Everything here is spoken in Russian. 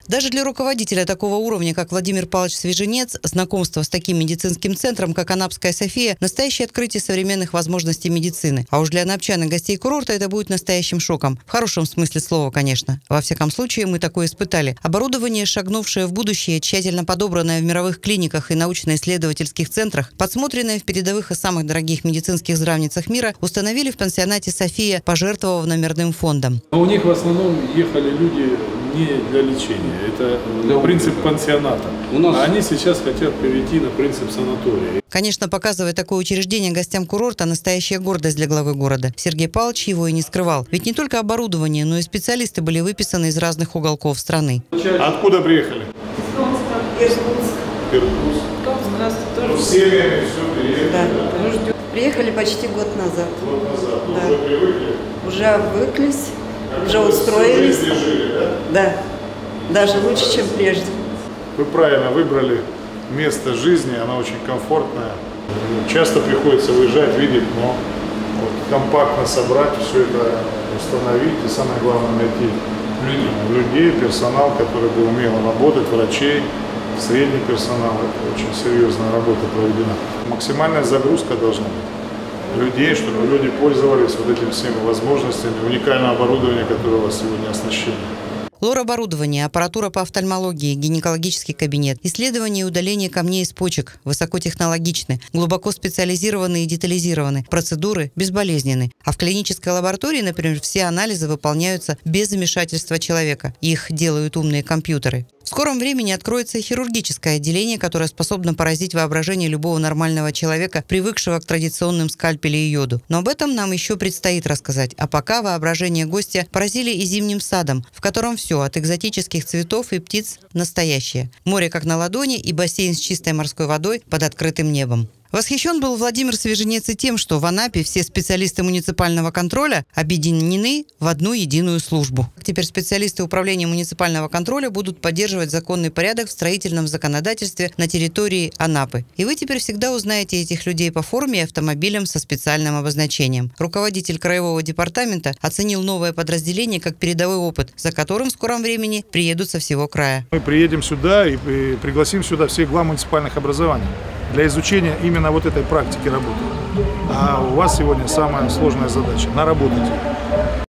Даже для руководителя такого уровня, как Владимир Павлович Свеженец, знакомство с таким медицинским центром, как Анапская София, настоящее открытие современных возможностей медицины. А уж для анапчан и гостей курорта это будет настоящим шоком. В хорошем смысле слова, конечно. Во всяком случае, мы такое испытали. Оборудование, шагнувшее в будущее, тщательно подобранное в мировых клиниках и научно-исследовательских центрах, подсмотренное в передовых и самых дорогих медицинских здравницах мира, установили в пансионате «София», пожертвовав номерным фондом. У них в основном ехали люди не для лечения. Это принцип пансионата. А они сейчас хотят перейти на принцип санатория. Конечно, показывая такое учреждение гостям курорта, настоящая гордость для главы города. Сергей Павлович его и не скрывал. Ведь не только оборудование, но и специалисты были выписаны из разных уголков страны. Откуда приехали? Иркутск. Здравствуйте. С семьями все приехали? Да. Приехали почти год назад. Год назад. Да. Уже привыкли? Уже обвыклись, уже устроились. Жили, да? Да. Даже лучше, чем прежде. Вы правильно выбрали место жизни, оно очень комфортное. Часто приходится выезжать, видеть, но вот компактно собрать, все это установить и самое главное найти людей, персонал, который бы умел работать, врачей, средний персонал. Это очень серьезная работа проведена. Максимальная загрузка должна быть людей, чтобы люди пользовались вот этими всеми возможностями, уникальное оборудование, которое у вас сегодня оснащено. Лор-оборудование, аппаратура по офтальмологии, гинекологический кабинет, исследование и удаление камней из почек высокотехнологичны, глубоко специализированы и детализированы, процедуры безболезненны. А в клинической лаборатории, например, все анализы выполняются без вмешательства человека. Их делают умные компьютеры. В скором времени откроется и хирургическое отделение, которое способно поразить воображение любого нормального человека, привыкшего к традиционным скальпелю и йоду. Но об этом нам еще предстоит рассказать. А пока воображение гостя поразили и зимним садом, в котором все, от экзотических цветов и птиц, настоящее. Море как на ладони и бассейн с чистой морской водой под открытым небом. Восхищен был Владимир Свеженец и тем, что в Анапе все специалисты муниципального контроля объединены в одну единую службу. Теперь специалисты управления муниципального контроля будут поддерживать законный порядок в строительном законодательстве на территории Анапы. И вы теперь всегда узнаете этих людей по форме и автомобилям со специальным обозначением. Руководитель краевого департамента оценил новое подразделение как передовой опыт, за которым в скором времени приедут со всего края. Мы приедем сюда и пригласим сюда всех глав муниципальных образований для изучения именно вот этой практики работы. А у вас сегодня самая сложная задача – наработать